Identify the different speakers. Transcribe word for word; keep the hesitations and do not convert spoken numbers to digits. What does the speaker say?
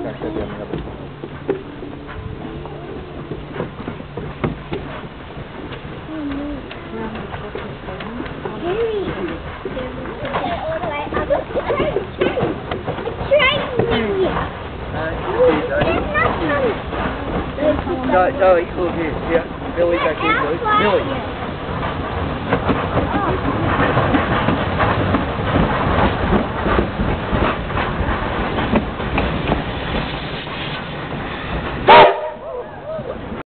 Speaker 1: 看这边那个。Rồi, rồi, okay, yeah, Billy got you, Billy.